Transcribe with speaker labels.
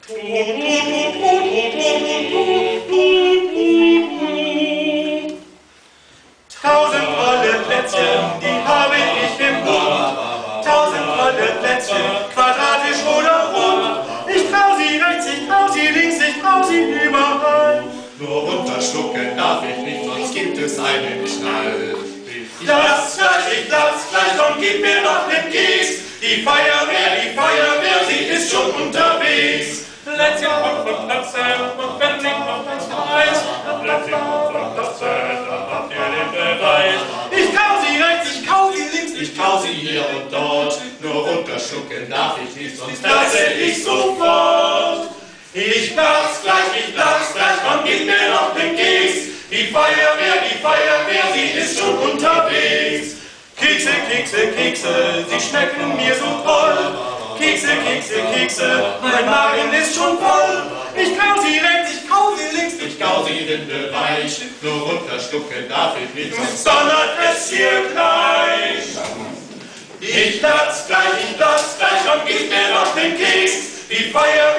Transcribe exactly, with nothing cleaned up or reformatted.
Speaker 1: Tausend volle Plätzchen, die habe ich im Mund. Tausend volle Plätzchen, quadratisch oder rund. Ich trau sie rechts, ich trau sie links, ich trau sie überall.
Speaker 2: Nur runterschlucken darf ich nicht, sonst gibt es einen Knall.
Speaker 1: Ich lass gleich, ich lass gleich, komm, gib mir noch den Keks. Die Feuerwehr, die Feuerwehr, sie ist schon unterwegs.
Speaker 3: Plätzchen und Plätzchen und wenn nicht noch das Preis. Plätzchen und Plätzchen, dann habt ihr den Beweis.
Speaker 1: Ich kau sie rechts, ich kau sie links,
Speaker 2: Ich kau sie hier und dort, nur runterschlucken darf ich nicht, sonst platze ich sofort.
Speaker 1: Ich platz gleich, ich platz gleich, komm, gib mir noch den Keks. Die Feuerwehr, die Feuerwehr, sie ist schon unterwegs. Kekse, Kekse, Kekse, sie schmecken mir so toll. Kekse, Kekse, Kekse, mein Magen ist schon voll. Ich kau sie rechts, ich kau sie links,
Speaker 2: Ich kau sie windelweich, nur runterschlucken darf ich nicht, sonst
Speaker 1: donnert es hier gleich. Ich platz gleich, ich platz gleich, komm, gib mir noch den Keks. Die Feuerwehr,